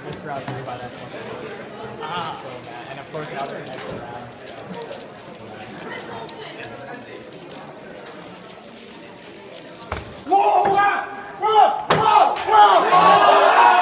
missed round 3 by that much. So mad. And of course, now they're next round. Whoa! Whoa! Whoa! Whoa!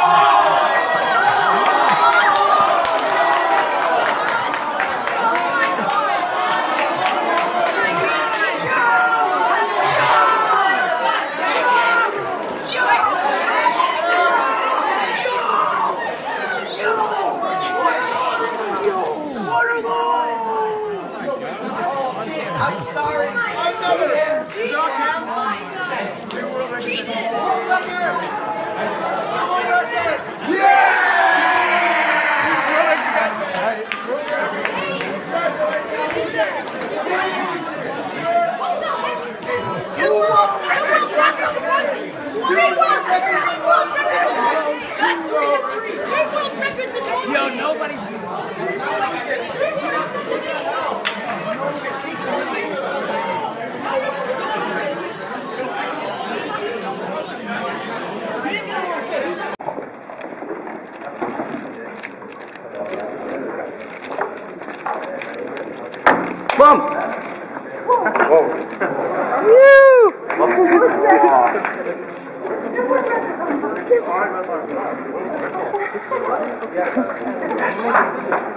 Yo, nobody's Boom! Whoa! Yes!